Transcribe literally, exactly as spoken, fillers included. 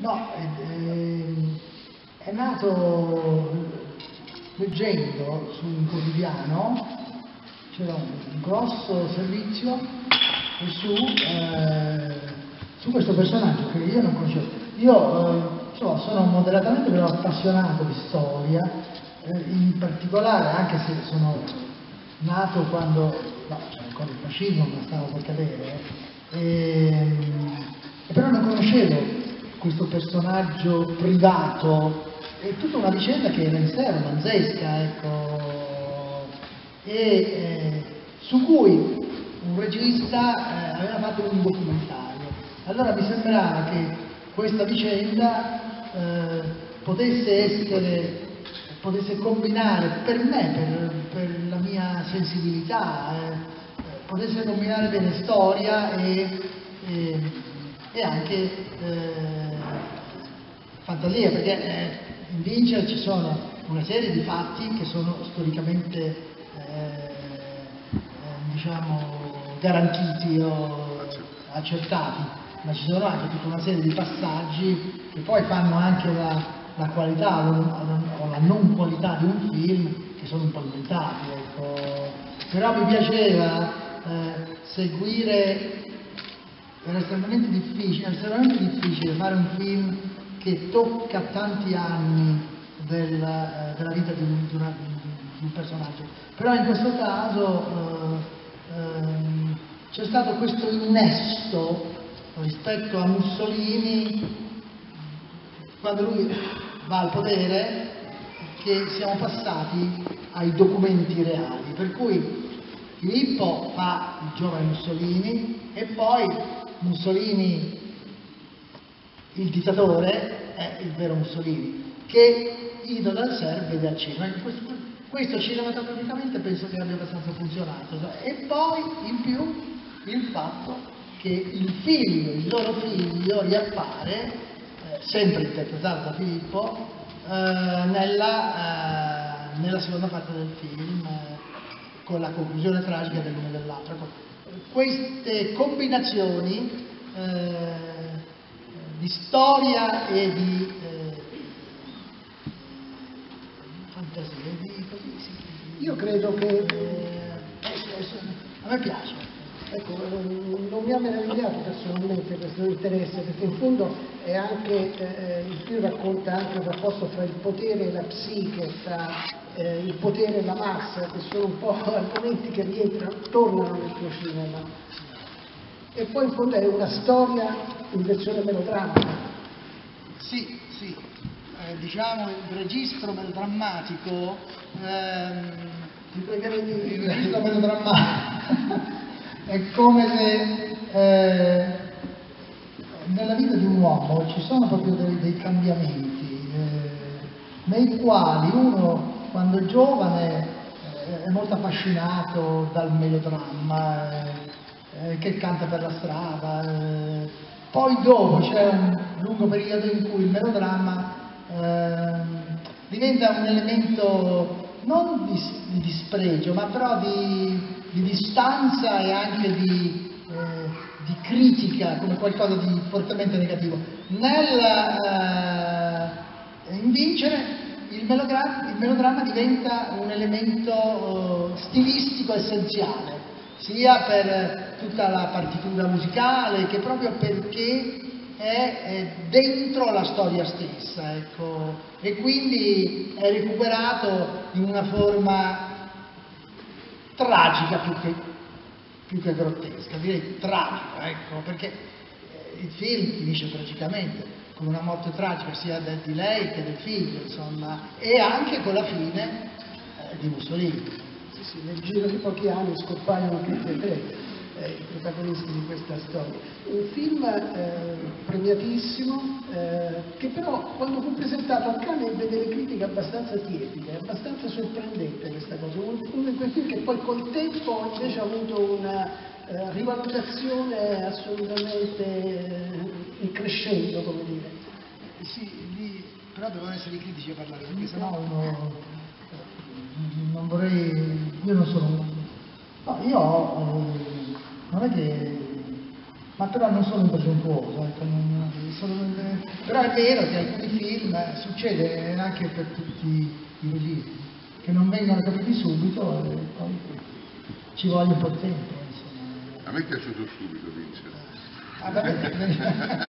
No, è, è nato leggendo su un quotidiano, c'era un grosso servizio su, eh, su questo personaggio che io non conoscevo. Io eh, insomma, sono moderatamente però appassionato di storia, eh, in particolare, anche se sono nato quando no, cioè, ancora il fascismo ma stavo per cadere, eh, e però non conoscevo questo personaggio privato, è tutta una vicenda che era in sé romanzesca, ecco, e eh, su cui un regista eh, aveva fatto un documentario. Allora mi sembrava che questa vicenda eh, potesse essere, potesse combinare per me, per, per la mia sensibilità, eh, potesse combinare bene storia e, e, e anche eh, fantasia, perché eh, in Vincere ci sono una serie di fatti che sono storicamente eh, eh, diciamo garantiti o accertati, ma ci sono anche tutta una serie di passaggi che poi fanno anche la, la qualità o la non qualità di un film, che sono un po' inventati, ecco. Però mi piaceva eh, seguire, era estremamente difficile, era estremamente difficile fare un film che tocca tanti anni del, eh, della vita di un, di, una, di un personaggio. Però in questo caso eh, ehm, c'è stato questo innesto rispetto a Mussolini, quando lui va al potere, che siamo passati ai documenti reali, per cui Filippo fa il giovane Mussolini e poi Mussolini, il dittatore, è il vero Mussolini, che Ido dal Ser vede al cinema. Questo, questo cinematograficamente penso che abbia abbastanza funzionato. E poi in più il fatto che il figlio, il loro figlio, riappare, eh, sempre interpretato da Filippo, eh, nella, eh, nella seconda parte del film, eh, con la conclusione tragica dell'uno e dell'altro. Queste combinazioni eh, di storia e di eh, fantasia, di così sì. Io credo che eh, a me piace. Ecco, non mi ha meravigliato personalmente questo interesse, perché in fondo è anche, eh, il film racconta anche il rapporto fra il potere e la psiche, tra eh, il potere e la massa, che sono un po' argomenti che rientrano, tornano nel tuo cinema. E poi in fondo è una storia in versione melodrammatica. Sì, sì, eh, diciamo il registro melodrammatico, ehm, Ti pregherei di... il registro melodrammatico è come se eh, nella vita di un uomo ci sono proprio dei, dei cambiamenti eh, nei quali uno quando è giovane eh, è molto affascinato dal melodramma, eh, che canta per la strada, eh, poi dopo c'è un lungo periodo in cui il melodramma eh, diventa un elemento non di, di dispregio, ma però di, di distanza e anche di, eh, di critica, come qualcosa di fortemente negativo. Nel eh, in Vincere il melodramma, il melodramma diventa un elemento eh, stilistico essenziale, sia per tutta la partitura musicale che proprio perché è, è dentro la storia stessa, ecco, e quindi è recuperato in una forma tragica più che, più che grottesca, direi tragica, ecco, perché il film finisce tragicamente, con una morte tragica sia di lei che del figlio, insomma, e anche con la fine eh, di Mussolini. Sì, sì, nel giro di pochi anni scompaiono tutti e tre eh, i protagonisti di questa storia. Un film eh, premiatissimo, eh, che però quando fu presentato a Cannes ebbe delle critiche abbastanza tiepide, abbastanza sorprendente questa cosa. Uno di quei film che poi col tempo invece ha avuto una eh, rivalutazione assolutamente eh, in crescendo, come dire. Eh, sì, lì, però devono essere i critici a parlare, perché sennò uno non vorrei, io non sono, no, io ho, non è che, ma però non sono un presuntuoso, ecco, non, sono, Però è vero che alcuni film succede anche per tutti i registi, che non vengono capiti subito e poi ci vuole un po' di tempo. Insomma. A me è piaciuto subito, Vince. Ah, vabbè.